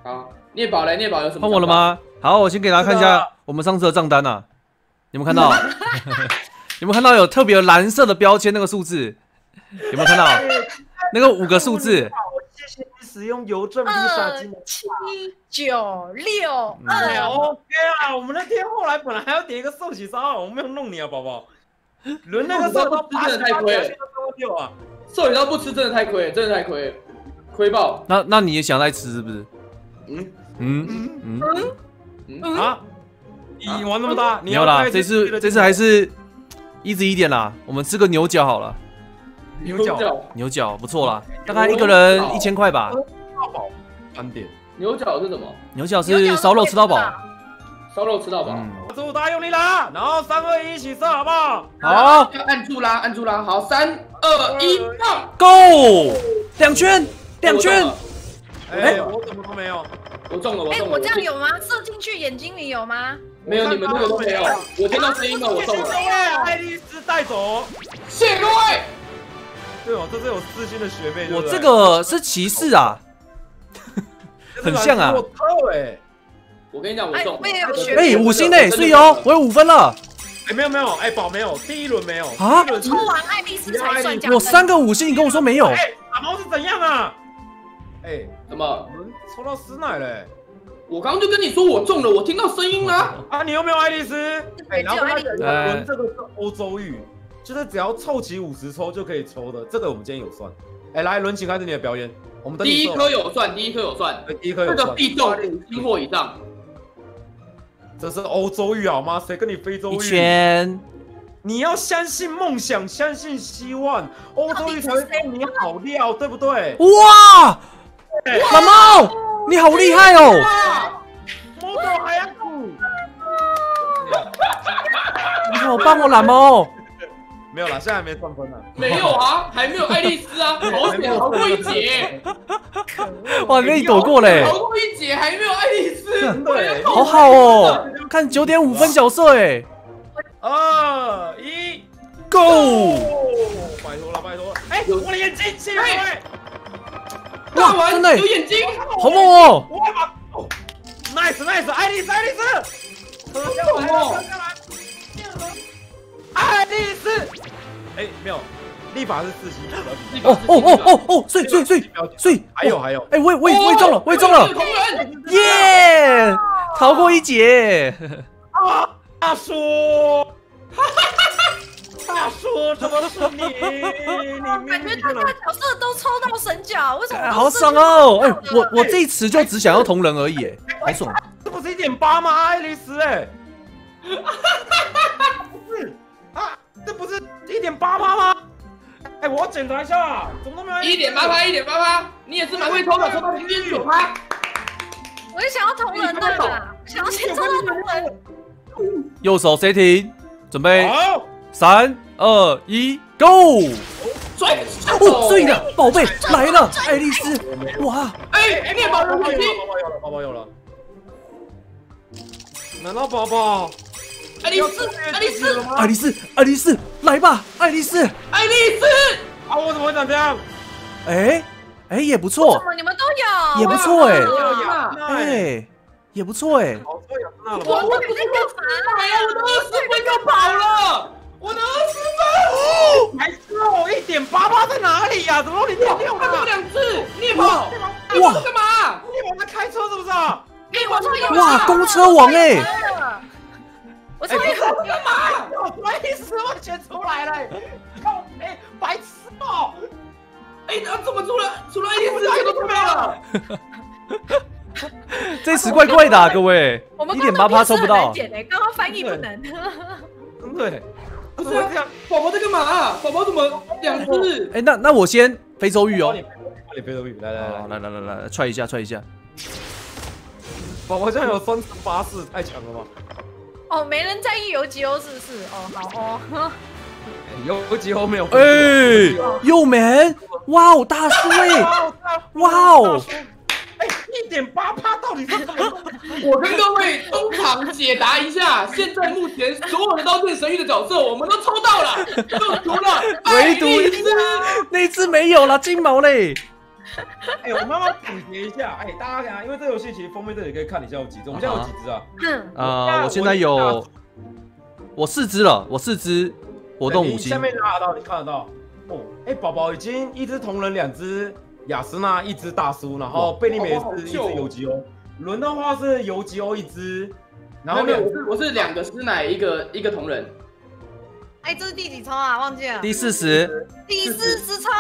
好，聂宝来，聂宝有什么？ 换我了吗？好，我先给大家看一下我们上次的账单啊，有没有看到？有没有看到有特别蓝色的标签那个数字？有没有看到？那个5个数字。 谢谢你使用邮政披萨机。 2796 哎 ，OK 啊，我们那天后来本来还要点一个寿喜烧，我没有弄你啊，宝宝。轮那个寿喜烧真的太亏了 ，6啊！ 寿喜烧不吃真的太亏了，真的太亏了，亏爆。 那你也想来吃是不是？ 啊！你玩那么大， 没有啦，这次还是easy一点啦，我们吃个牛角好了。牛角不错啦，大概一个人1000块吧。 到饱3点。 牛角是什么？ 牛角是烧肉吃到饱。 烧肉吃到饱。 祝大家用力拉，然后3、2、1一起射，好不好？ 好， 要按住拉，按住拉。好，3、2、1，放 ，Go！ 2圈。 哎，我怎么都没有。 我中了，我中了。 我这样有吗？射进去眼睛里有吗？ 没有，你们那个都没有。我听到声音了，我中了。 爱丽丝带走。 谢谢各位。 对哦，这是有4星的学妹。 我这个是骑士啊，很像啊。 我跟你讲，我中了。 哎，5星呢，所以哦，我有5分了。 哎，没有，哎，宝没有，第1轮没有啊。 抽完爱丽丝才算奖。 我3个5星，你跟我说没有。 哎，打猫是怎样啊？哎， 怎么？ 我们抽到师奶嘞！ 我刚刚就跟你说我中了，我听到声音啦。 啊，你有没有爱丽丝？哎，然后轮这个是欧洲玉，就是只要凑齐50抽就可以抽的，这个我们今天有算。哎，来，轮请开始你的表演。我们第1颗有算，第1颗有算， 第1颗有算。 这个必中5星或以上。 这是欧洲玉好吗？谁跟你非洲玉？ 1圈。 你要相信梦想，相信希望，欧洲玉才会送你好料，对不对？ 哇！蓝猫，你好厉害哦！ 摸到还要吐， 你好棒哦，蓝猫。 没有啦，现在还没算分呢。 没有啊，还没有爱丽丝啊，好险，逃过一劫。 哇，被你躲过嘞！ 逃过一劫，还没有爱丽丝， 对， 好好哦。看9点5分角色哎。 2、1 ，Go！ 拜托了，拜托了！哎，我的眼睛，谢谢各位。 哇，真的有眼睛， 好猛哦！ 哇 ，nice， 爱丽丝， 好猛！ 爱丽丝，哎，没有，立法是4星。 哦，碎， 还有， 哎，我也中了，耶，逃过一劫。 大叔，大叔，怎么是你？ 感觉大家角色都抽到神角，为什么？ 好爽哦！哎，我这一次就只想要同人而已，哎，好爽。 这不是1.8吗？爱丽丝，哎，不是啊，这不是1.8吗？哎，我要检查一下，怎么都没有 1.8%，你也是蛮会抽的，抽到0.9%。 我也想要同人的啦，想要先抽到同人。 右手 setting， 准备好 ，3、2、1 ，Go！ 哦，碎了，宝贝来了，爱丽丝，哇！ 哎，你也宝宝眼睛， 宝宝有了。难道宝宝？ 爱丽丝，来吧，爱丽丝！ 啊，我怎么会长这样？ 哎，也不错， 你们都有， 也不错哎， 哎， 也不错哎。 好多养那了吗？ 我不是干嘛呀？ 我的20分就跑了，我的20分， 还是哦，1.8%在哪里呀？怎么0.6啊？ 他怎么2次？你跑， 哇， 干嘛？ 你往那开车是不是啊？ 我抽1 哇，公车王哎！ 我抽1 干嘛？我20万钱出来了，靠！哎，白痴哦！ 哎，他怎么除了爱丽丝，谁都没了？ 这词怪怪的，各位，1.8%抽不到。 刚刚翻译不能。 对， 不是这样，宝宝在干嘛？宝宝怎么2次？ 哎，那我先非洲玉哦。 你非洲玉，来， 踹一下。 宝宝这样有3乘8式，太强了吧？ 哦，没人在意游击欧是不是？哦，好哦。 游击欧没有。 哎，右门，哇哦，大叔哎，哇哦。 哎，1.8%到底是什么？ 我跟各位中场解答一下，现在目前所有的刀剑神域的角色我们都抽到了，就除了唯独那只没有了，金毛嘞。 哎，我们要不要总结一下？哎，大家看，因为这游戏其实封面这里可以看一下有几只，我们现在有几只啊？ 我现在有我4只了，我4只活动5星。 下面拿得到，你看得到。哦，哎，宝宝已经1只同人，2只雅斯娜，1只大叔，然后贝利美是1只游击欧，轮的话是游击欧1只，然后我是2个师奶，一个同人。 哎，这是第几抽啊？忘记了。 第40。 第40抽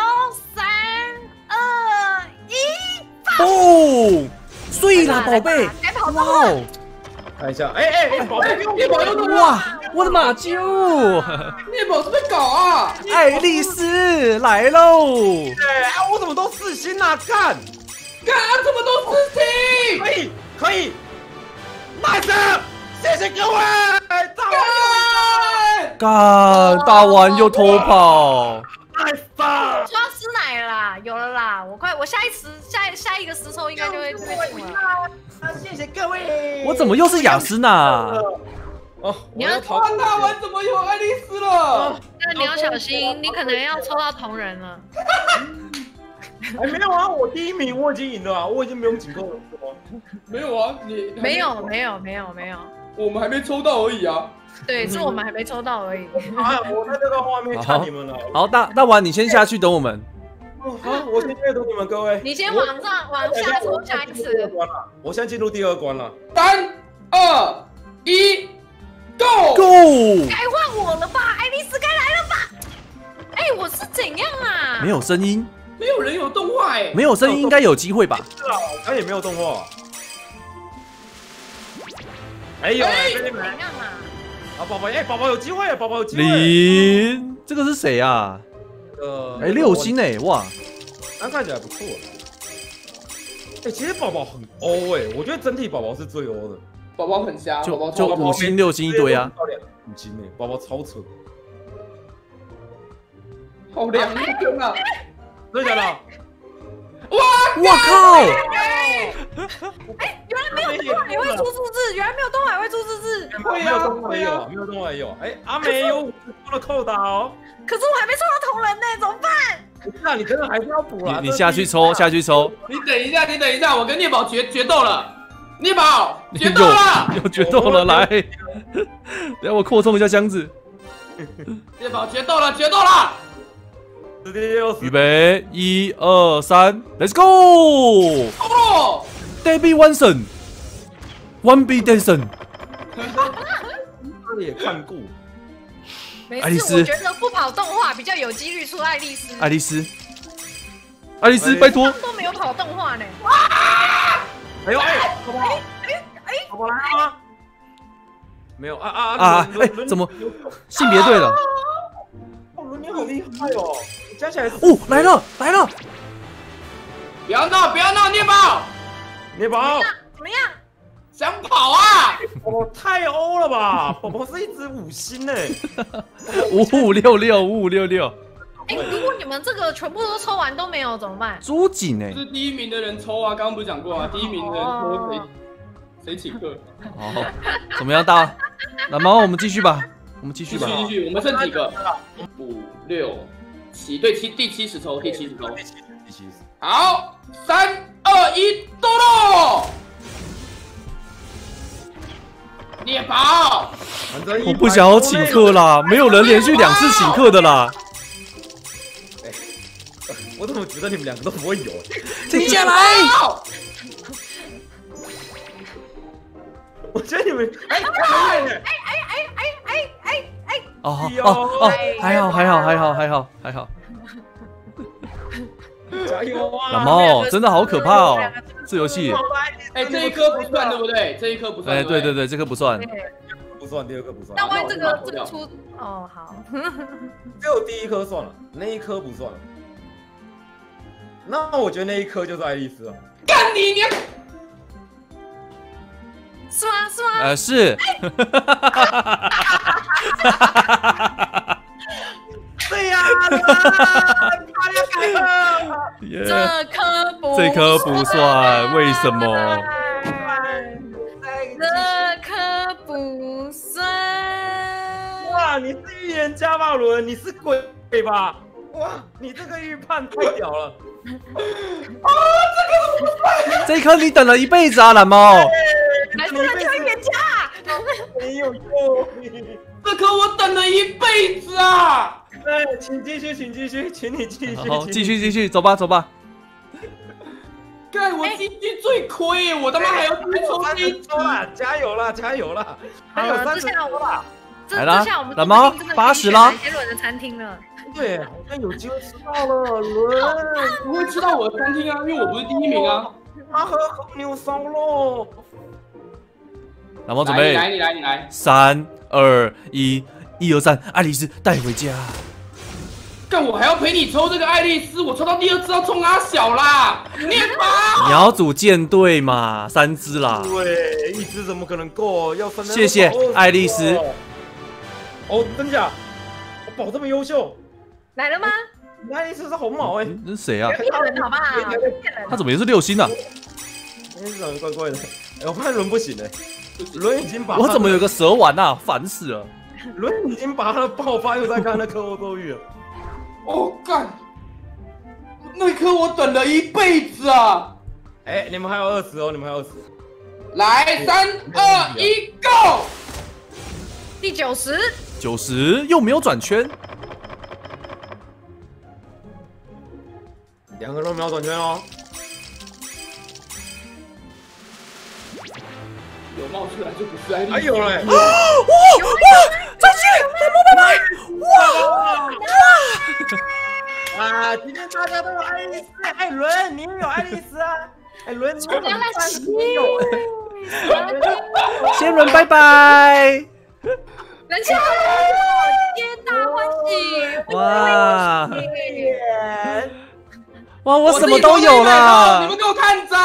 ，3、2、1， 哦，碎了，宝贝！哇哦！ 看一下，哎，宝贝， 猎宝又哇，我的马厩！ 猎宝是在搞啊！ 爱丽丝来喽！ 哎，我怎么都4星啊？干， 怎么都4星？ 可以，nice，谢谢各位， 干，大完又偷跑。 nice， 抽到师奶了啦，有了啦，我下一个10抽应该就会出了。 谢谢各位。 我怎么又是雅斯娜？ 哦， 你要逃大完怎么有爱丽丝了？ 那你要小心，你可能要抽到同人了。 哎，没有啊，我第1名，我已经赢了啊，我已经没有警告了。 没有啊，你没有， 我们还没抽到而已啊。 对，是我们还没抽到而已。 啊，我在这个画面看你们了。 好，大完你先下去等我们。 好，我先阅读你们各位。 你先往下抽下一次。 我现在进入第2关了。 3、2、1 ，Go！ 该换我了吧，爱丽丝该来了吧？哎，我是怎样啊？ 没有声音， 没有人有动画哎， 没有声音应该有机会吧？ 是啊，他也没有动画。哎呦， 怎样啊？ 啊，宝宝，哎，宝宝有机会，宝宝有机会。 0，这个是谁啊？哎，6星哎，哇， 那看起来不错。哎，其实宝宝很欧哎，我觉得整体宝宝是最欧的。 宝宝很瞎， 就宝宝 5星、6星一堆啊。 5星哎，宝宝超扯。 好凉啊！ 真的假的？ 我靠！ 哎，原来没有动画也会出数字，原来没有动画也会出数字。 没有动画也有，没有动画也有。哎，阿美有50多的扣打哦。 可是我还没抽到同人呢，怎么办？ 那你真的还是要补啦。 你下去抽，下去抽。 你等一下，我跟聂宝决斗了。聂宝决斗了， 又决斗了，来，等我扩充一下箱子。 聂宝决斗了。 预备，1、2、3 ，Let's go！ 哦 ，Debbie Wilson，One B Denson， 这里也看过。 爱丽丝， 我觉得不跑动画比较有几率出爱丽丝。 爱丽丝，拜托。 都没有跑动画呢。 哎呦哎，宝宝来了吗？没有哎， 怎么性别对了？ 轮你好厉害哦！加起来哦，来了！ 不要闹，聂宝， 怎么样？ 想跑啊！ 宝宝太欧了吧！宝宝是1只5星呢。 5566。 哎，如果你们这个全部都抽完都没有怎么办？ 朱锦哎， 是第1名的人抽啊，刚刚不是讲过啊？第1名的人抽谁请客？ 好，怎么样大？那么我们继续吧， 继续，我们剩几个？5、6、7，对，第70抽，第70抽。好，3、2、1，斗喽！聂宝， 我不想要请客啦，没有人连续2次请客的啦。 我怎么觉得你们2个都不会有？ 停下来！ 我觉得你们还好。 加油啊！ 老猫真的好可怕哦，这游戏。 哎，这一颗不算对不对？这一颗不算。 哎，对，这颗不算。 不算，第2颗不算。 那万一这个出哦好， 只有第1颗算了，那1颗不算。那我觉得那1颗就是爱丽丝啊！ 干你娘！ 是吗？ 是。 对呀， 这颗不算，为什么？ 这颗不算。 哇，你是预言家吧，伦？你是鬼吧？哇，你这个预判太屌了！ 这一颗你等了一辈子啊，蓝猫。 蓝色的救援家， 没有用。 这颗我等了一辈子啊！ 哎，请继续，请继续，请你继续。 好，继续，走吧。 干，我进去最亏耶！我他妈还要再抽第一抽啦！加油啦！还有30抽啦！ 来啦， 我们蓝猫80啦。 杰伦的餐厅了。 对，好像有机会吃到了，伦， 不会吃到我的餐厅啊，因为我不是第1名啊。 阿和牛烧肉。 蓝猫准备， 你来。 3、2、1，1、2、3，爱丽丝带回家。 干，我还要陪你抽这个爱丽丝，我抽到第2次要冲阿小啦！念吧。 你要组舰队嘛，3只啦。 对，1只怎么可能够？要分。 谢谢爱丽丝。 哦，真假？我宝这么优秀。 来了吗？ 爱丽丝是红毛哎， 那是谁啊？ 骗人好不好？ 他怎么也是6星啊？ 长得怪怪的。我发现伦不行哎，伦已经把我怎么有个蛇丸啊？烦死了！ 伦已经把他的爆发又在看那颗欧洲玉了。 哦干，那颗我等了一辈子啊！ 哎，你们还有20哦， 来，3、2、1，Go！ 第90 又没有转圈。 2个都没有转圈哦。 有冒出来就不是爱丽丝。 还有嘞！ 哇！再见，拜拜！ 哇！今天大家都有爱丽丝，哎，伦，你也有爱丽丝啊？哎，伦，你有先伦拜拜。 人家皆大欢喜。 哇，我什么都有了。 你们给我看着。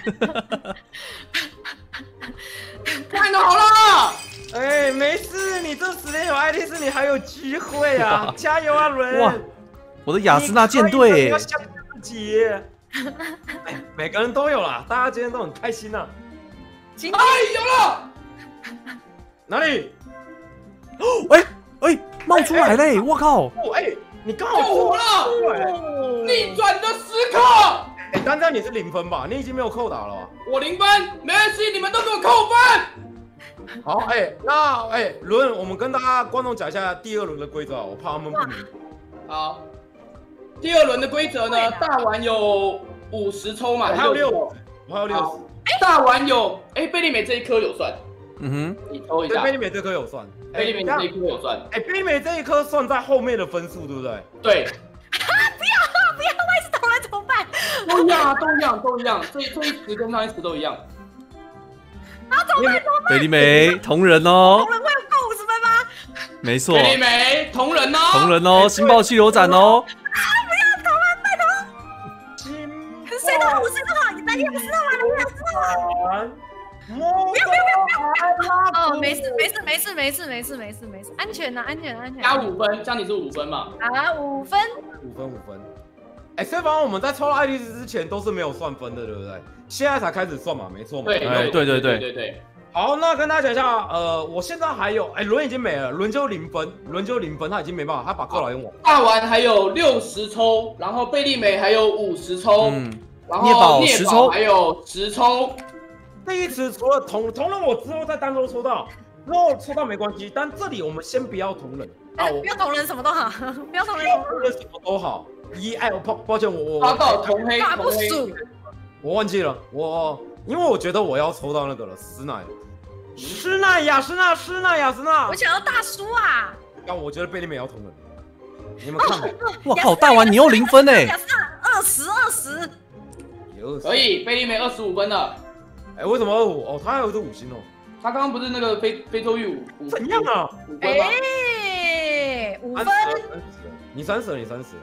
看好了。 哎，没事，你这10连有爱丽丝，你还有机会啊！加油啊，伦！ 哇，我的雅斯娜舰队， 要相信自己。哎，每个人都有啦，大家今天都很开心呐。 哎，有了！ 哪里？ 哎，冒出来嘞！我靠！ 哎，你刚好火了！逆转的时刻！ 哎，单单你是0分吧？你已经没有扣打了吧？ 我0分，没关系，你们都给我扣分。 好，伦，我们跟大家观众讲一下第2轮的规则啊，我怕他们不明。 好，第2轮的规则呢，大丸有50抽嘛， 还有60，我还有60。 大丸有，贝利美这一颗有算， 嗯哼， 你抽一下。 贝利美这颗有算， 贝利美这一颗有算。 贝利美这一颗算在后面的分数，对不对？ 对。 不要，我也是同人怎么办？ 都一样，这一池跟上一池都一样。 怎么办？ 贝利美同人哦。 同人会有够50分吗？ 没错。 贝利美同人哦，新爆气流斩哦。 不要同人，拜托。谁都50就好，你也不知道吗？你也不知道吗？不要！哦，没事，安全呐，安全。 加5分，这样你是5分嘛？ 啊，5分。 5分。哎，所以反正我们在抽到爱丽丝之前都是没有算分的，对不对？现在才开始算嘛，没错嘛。 对。 好，那跟大家讲一下，我现在还有，伦已经没了，伦就0分，他已经没办法，他把扣打用完。 大丸还有60抽，然后贝利美还有50抽，然后聂宝还有10抽。 第一次除了同人，我之后再单抽抽到，然后抽到没关系，但这里我们先不要同人啊，不要同人什么都好，不要同人什么都好。抱歉，我抓到同黑， 我忘记了，因为我觉得我要抽到那个了，施奈雅斯娜。 我想要大叔啊！ 但我觉得贝利美要同人，你们看吧。 我靠，大丸你又0分哎！ 雅斯娜20， 可以，贝利美25分了。 哎，为什么25？哦，他还有这5星哦。 他刚刚不是那个非洲玉5 怎样啊 ？5分吗 ？5分。 你30了。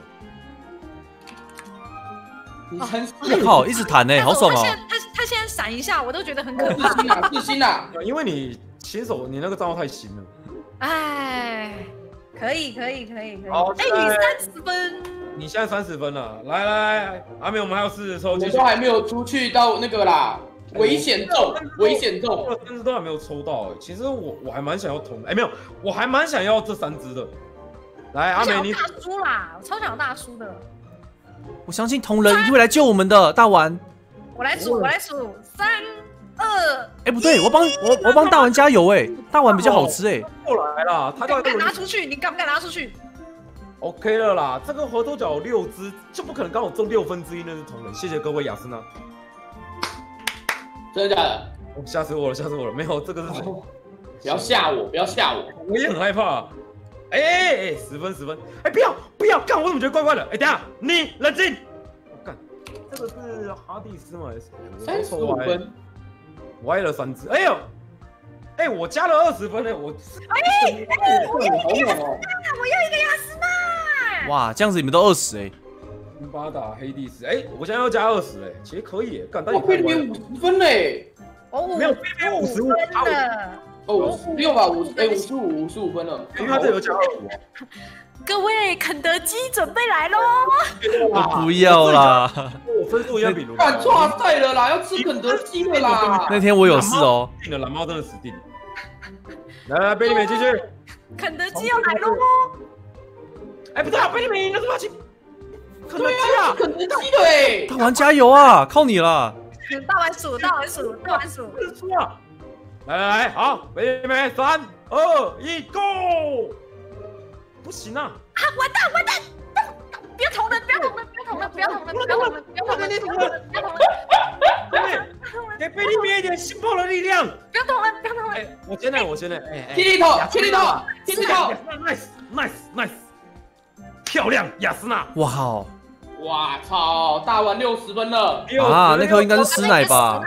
你30， 我靠，一直弹呢，好爽哦！ 他现在闪一下，我都觉得很可怕。 4星啊！ 因为你新手，你那个账号太新了。 哎，可以。 好， 你30分。 你现在30分了，来，阿美，我们还有40抽， 我都还没有出去到那个啦。危险重， 但是都还没有抽到。其实我还蛮想要同，没有，我还蛮想要这3只的。来，阿美，你大叔啦，我超想要大叔的。 我相信同仁会来救我们的，大丸。 我来数，3、2。 哎，不对，我帮大丸加油哎，大丸比较好吃哎。 过来啦，他敢不敢拿出去？你敢不敢拿出去 ？OK 了啦，这个合作角有6只，就不可能刚好中1/6那是同仁。谢谢各位雅斯娜。 真的假的？ 吓死我了，吓死我了！没有，这个是谁？ 不要吓我，不要吓我！ 我也很害怕。10分！哎，不要！干，我怎么觉得怪怪的？哎，等下，你冷静。干，这个是哈迪斯吗 ？35分， 歪了3只。哎呦，我加了20分呢，我要一个雅斯娜。 哇，这样子你们都20哎。 巴达黑帝斯，我现在要加20哎，其实可以，干，但我贝利梅50分嘞。 没有，贝利梅55 分。 56吧，55分了， 因为他这有加25。 各位，肯德基准备来喽！ 不要啦， 我分数要比卢。 干错赛了啦，要吃肯德基了啦。 那天我有事哦。 定了，蓝猫真的死定了。来，贝利美继续。 肯德基要来喽！ 不对啊，贝利美那是马奇。肯德基啊， 肯德基的哎。 大丸加油啊，靠你了。 大丸数。 输啊！来，好，贝利美3、2、1 ，Go！ 不行啊！ 完蛋！不要捅人！ 给贝利美一点心爆的力量！ 不要捅人！ 我先来！ 切里头 ，nice， 漂亮，雅斯娜！ 哇操，大丸60分了啊！那颗应该是师奶吧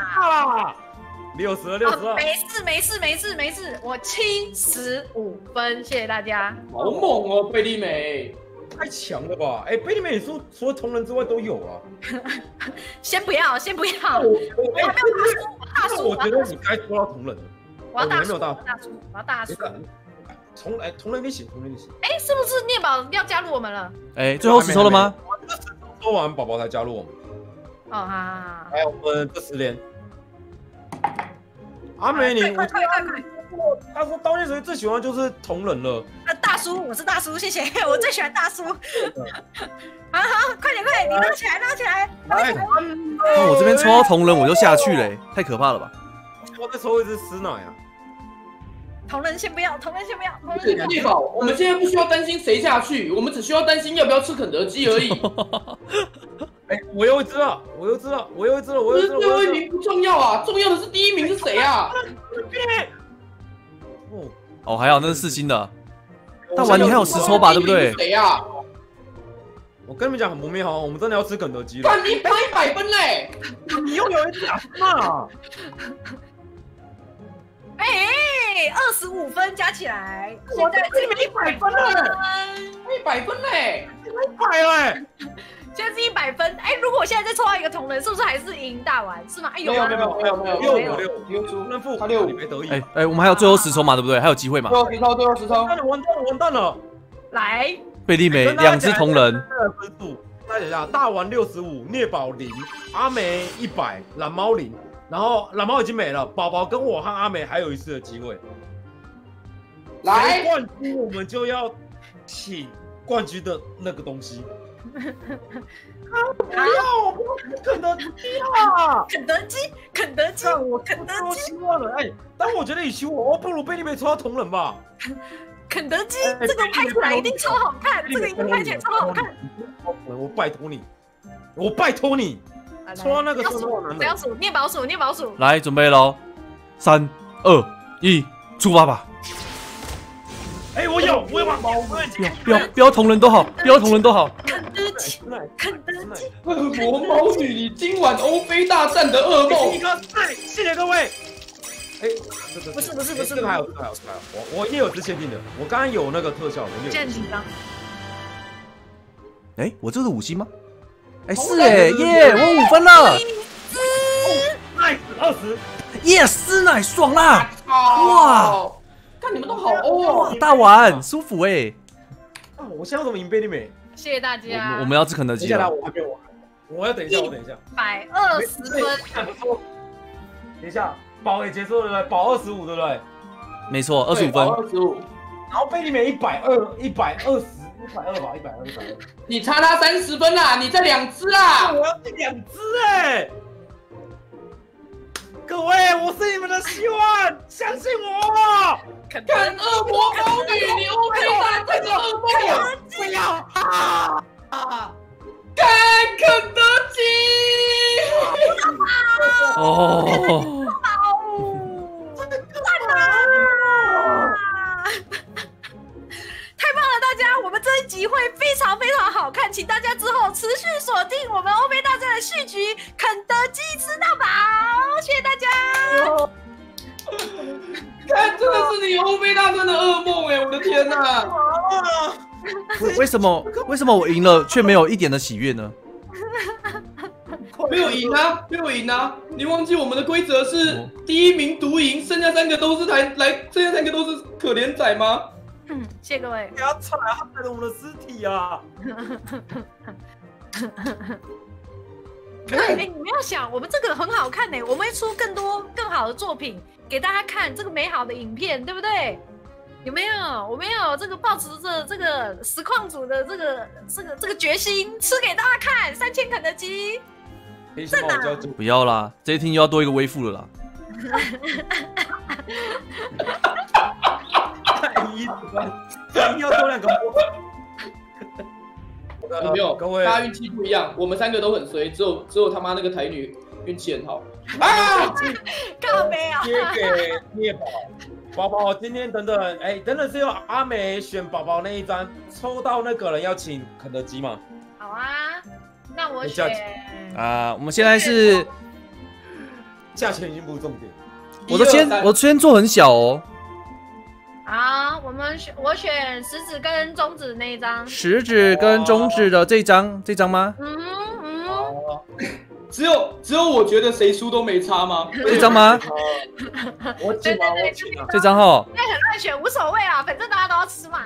？60了！ 没事，我75分，谢谢大家。 好猛哦，贝利美， 太强了吧？贝利美，你说除了同人之外都有啊？ 先不要，我还没有大叔。 我觉得你该说到同人了。 我要大叔， 我要大叔。同人一起。 是不是聂宝要加入我们了？ 最后10抽了吗？ 抽完宝宝才加入我们。 好。 还有我们这10连。阿美，快！他说刀剑神最喜欢就是同人了。 大叔，我是大叔，谢谢，我最喜欢大叔。好，快点，你拉起来！ 我这边抽到同人我就下去了，太可怕了吧？ 我再抽一只师奶啊！ 同人先不要。 聂宝，我们现在不需要担心谁下去，我们只需要担心要不要吃肯德基而已。 我又知道， 最后一名不重要啊，重要的是第1名是谁啊？ 还好那是4星的。大丸你还有10抽吧，对不对？ 谁啊？ 我跟你们讲很不妙哦，我们真的要吃肯德基了。 你100分嘞！ 你又有一只雅斯娜。 25分加起来， 我在这里面100分了 ，100分嘞 ，100了。 现在是100分，如果我现在再抽到一个同人，是不是还是赢大丸？是吗？ 没有 ，6负，他6，你没得意。 我们还有最后10抽嘛，对不对？还有机会嘛？ 最后10抽， 完蛋了！ 来， 贝利美2只同人。 再等一下，大丸65，聂宝0，阿梅100，蓝猫0，然后蓝猫已经没了，宝宝跟我和阿梅还有一次的机会。 来， 冠军我们就要请冠军的那个东西。不要肯德基啊！ 肯德基， 我多希望了但我觉得与其我不如贝利美抽到同人吧。 肯德基这个拍起来一定超好看，这个一定拍起来超好看。 我拜托你，抽到那个是我男的。 不要数，聂宝数。 来，准备喽，3、2、1，出发吧！ 我有宝宝， 不要同人都好， 肯德基， 魔猫女，你今晚欧菲大战的噩梦。 谢谢各位。 不是， 这个还有，我也有之前定的，我刚刚有那个特效， 现在紧张。 我这是5星吗？是耶，我5分了。 nice 20， 耶，师奶爽啦！哇， 看你们都好欧哦， 大丸舒服我现在怎么赢贝利美？ 谢谢大家。 我们要吃肯德基了。 我要等一下。 120分。 等一下，宝也结束了，对不对？宝25，对不对？ 没错，25分。 25。 然后贝利美120， 120吧，120。 你差他30分啦，你再2只啦！ 我要2只哎！各位，我是你们的希望，相信我！ 看恶魔堡垒，你 OK 吗？这个恶魔， 不要啊！ 干肯德基！ 哦， 太棒了，大家！我们这一集会非常非常好看，请大家之后持续锁定我们欧菲大战的续集《肯德基吃到饱》，谢谢大家！ 看，真的是你欧菲大战的噩梦哎！我的天哪！ 为什么我赢了却没有一点的喜悦呢？ 没有赢啊，没有赢啊！你忘记我们的规则是第1名独赢，剩下3个都是剩下3个都是可怜仔吗？ 谢谢各位。 不要踩，他踩着我们的尸体啊！ 哎，你们要想，我们这个很好看呢，我们会出更多更好的作品给大家看，这个美好的影片，对不对？有没有？我们要有这个抱持着这个实况组的这个决心，吃给大家看3000肯德基。 真的？ 不要啦，这一听又要多一个微付了啦。 太意思了，一定要多2个有没有？ 各位， 大家运气不一样，我们3个都很衰，只有他妈那个台女运气很好。啊！ 靠北啊！ 贴给聂宝宝，今天等等，哎，等等是由阿美选宝宝那一张，抽到那个人要请肯德基吗？ 好啊，那我选啊，我们现在是价钱已经不是重点， 我先做很小哦。 好，我选食指跟中指那一张。 食指跟中指的这张吗？ 只有我觉得谁输都没差吗？ 这张吗？ 我请啊，我请啊。 这张哈。 那很乱选，无所谓啊，反正大家都要吃嘛。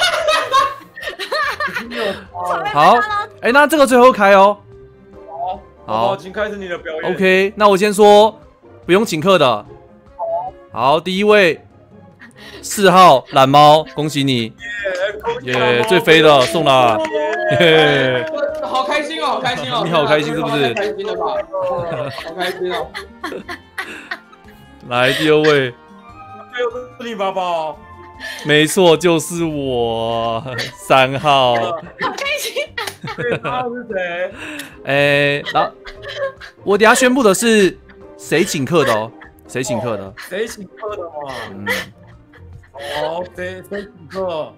好，哎，那这个最后开哦。 好，请开始你的表演。 OK， 那我先说不用请客的。好，第一位4号懒猫，恭喜你，耶，最飞的送啦，耶， 好开心哦，好开心哦， 你好开心是不是？ 开心了吧？好开心哦。 来第2位， 是你宝宝， 没错，就是我3号。 好开心。 3号是谁？ 哎，我等下宣布的是谁请客的哦，谁请客的？ 谁请客的嘛？哦，谁请客？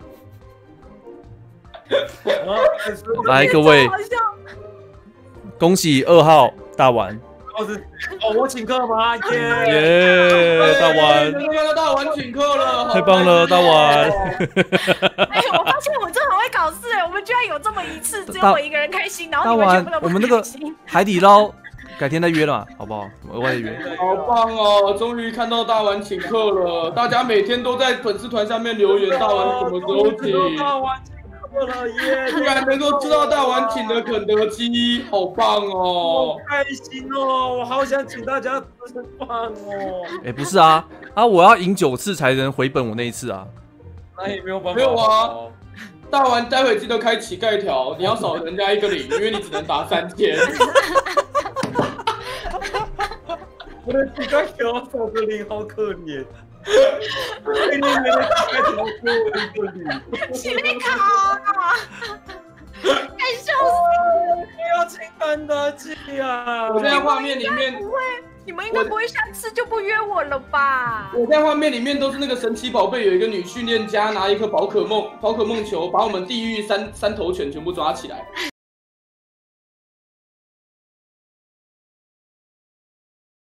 来各位，恭喜2号大丸。 我请客吗？ 耶，大丸， 大丸请客了， 太棒了，大丸。 哎，我发现我真的很会搞事哎，我们居然有这么一次，只有我一个人开心，然后你们全部都不开心。 海底捞改天再约了，好不好？额外约。 好棒哦！终于看到大丸请客了，大家每天都在粉丝团上面留言，大丸什么时候请？居然能够知道大丸请的肯德基，好棒哦！ 好开心哦！我好想请大家吃饭哦。 哎，不是啊，我要赢9次才能回本我那一次啊。 那也没有办法。 没有啊，大丸待会记得开乞丐条，你要少人家1个0，因为你只能打3000。 我的乞丐条少个0，好可怜。你们的乞丐条多1个0。 乞丐卡，太笑死了！ 我要请肯德基啊！ 我在画面里面不会，你们应该不会下次就不约我了吧？ 我在画面里面都是那个神奇宝贝有一个女训练家拿一颗宝可梦球，把我们地狱三头犬全部抓起来。